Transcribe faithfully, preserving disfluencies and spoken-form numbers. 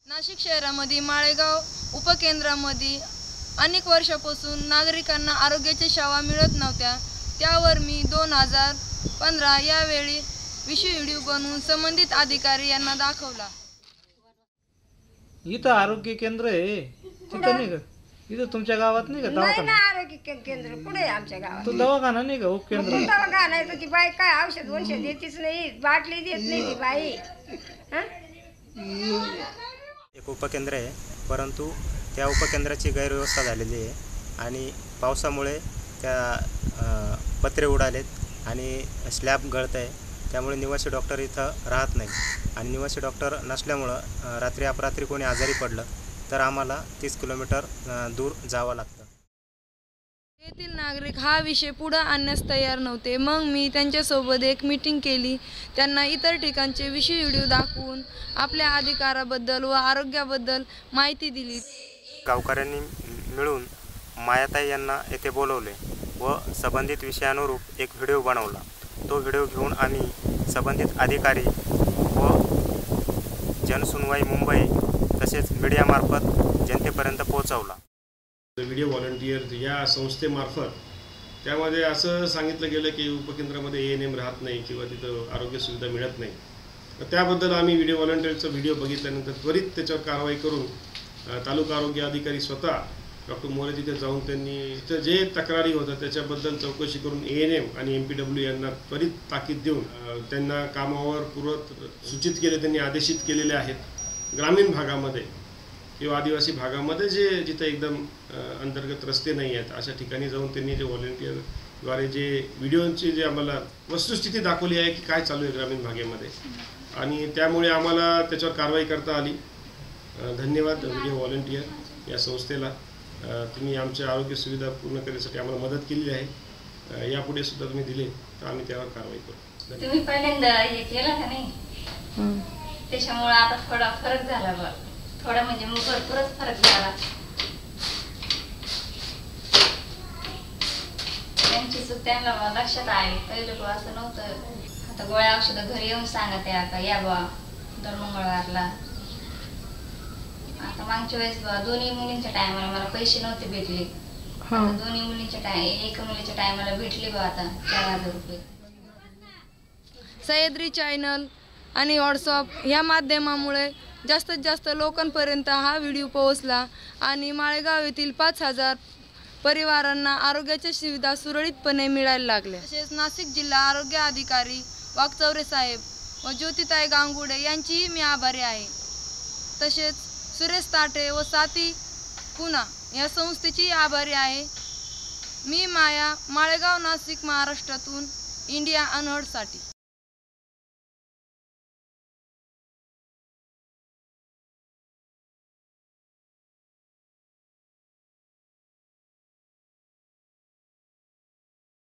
नाशिक शहरामध्ये माळेगाव उपकेंद्रामध्ये अनेक वर्षापासून नागरिकांना आरोग्याच्या सेवा मिळत नव्हत्या। त्यावर मी दोन हजार पंधरा यावेळी विशेष व्हिडिओ बनवून संबंधित अधिकारी यांना दाखवला। इथं आरोग्य केंद्र आहे, तिथं नाही का? इथं तुमच्या गावात नाही का दवाखाना? नाही ना, आरोग्य केंद्र कुठे आहे आमच्या गावात? तो दवाखाना नाही का उपकेंद्र? दवाखाना आहे तर ती बाई काय औषध वंशद देतीच नाही, बाटली देत नाही ती बाई। एक उपकेंद्र आहे, परंतु त्या उपकेंद्राची गैरव्यवस्था झालेली आहे आणि पावसामुळे त्या पत्रे उडालेत आणि स्लॅब गळत आहे। त्यामुळे निवासी डॉक्टर इथं राहत नाही आणि निवासी डॉक्टर नसल्यामुळं रात्री अपरात्री कोणी आजारी पडलं तर आम्हाला तीस किलोमीटर दूर जावं लागतं। येथील नागरिक हा विषय पुढे आणण्यास तयार नव्हते। मग मी त्यांच्यासोबत एक मीटिंग केली, त्यांना इतर ठिकाणचे विशेष व्हिडिओ दाखवून आपल्या अधिकाराबद्दल व आरोग्याबद्दल माहिती दिली। गावकऱ्यांनी मिळून मायाताई यांना येथे बोलवले व संबंधित विषयानुरूप एक व्हिडिओ बनवला। तो व्हिडिओ घेऊन आम्ही संबंधित अधिकारी व जनसुनवाई मुंबई तसेच मीडियामार्फत जनतेपर्यंत पोहोचवला। व्हिडिओ व्हॉलंटियर या संस्थेमार्फत त्यामध्ये असं सांगितलं गेलं की उपकेंद्रामध्ये ए एन एम राहत नाही किंवा तिथं आरोग्य सुविधा मिळत नाही। त्याबद्दल आम्ही व्हिडिओ व्हॉलंटियरचा व्हिडिओ बघितल्यानंतर त्वरित त्याच्यावर कारवाई करून तालुका आरोग्य अधिकारी स्वतः डॉक्टर मोरे तिथे जाऊन त्यांनी तिथं जे तक्रारी होत्या त्याच्याबद्दल चौकशी करून ए एन एम आणि एम पी डब्ल्यू यांना त्वरित ताकीद देऊन त्यांना कामावर पूर्वत सूचित केले, त्यांनी आदेशित केलेले आहेत। ग्रामीण भागामध्ये किंवा आदिवासी भागामध्ये जे जिथे एकदम अंतर्गत रस्ते नाही आहेत अशा ठिकाणी जाऊन त्यांनी जे व्हॉलंटियरद्वारे जे व्हिडिओची जे आम्हाला वस्तुस्थिती दाखवली आहे की काय चालू आहे ग्रामीण भागामध्ये आणि त्यामुळे आम्हाला त्याच्यावर कारवाई करता आली। धन्यवाद व्हिडिओ व्हॉलंटियर या संस्थेला, तुम्ही आमच्या आरोग्य सुविधा पूर्ण करण्यासाठी आम्हाला मदत केली आहे। यापुढे सुद्धा तुम्ही दिले तर आम्ही त्यावर कारवाई करू। तुम्ही पहिल्यांदा हे केलं का नाही, त्याच्यामुळे आता थोडा फरक झाला बा, थोडा म्हणजे मग भरपूरच फरक झाला। त्यांची चूक त्यांना लक्षात आली, पहिले बा असं नव्हतं। आता गोळ्या औषधं घरी येऊन सांगत आहे आता या बा दर मंगळवारला। आता मागच्या वेळेस दोन्ही मुलींच्या टायमाला मला पैसे नव्हते भेटले, दोन्ही मुलींच्या टाइम एक मुलीच्या टायमाला भेटले बा आता चार हजार रुपये। सह्याद्री चॅनल आणि व्हॉट्सअप या माध्यमामुळे जास्तीत जास्त लोकांपर्यंत हा व्हिडिओ पोहोचला आणि माळेगाव येथील पाच हजार परिवारांना आरोग्याच्या सुविधा सुरळीतपणे मिळायला लागल्या। तसेच नाशिक जिल्हा आरोग्य अधिकारी वाघचौरे साहेब व ज्योतिताई गांगुडे यांचीही मी आभारी आहे। तसेच सुरेश ताटे व साथी पुना या संस्थेची आभारी आहे। मी माया, माळेगाव, नाशिक, महाराष्ट्रातून इंडिया अनहर्ड साठी।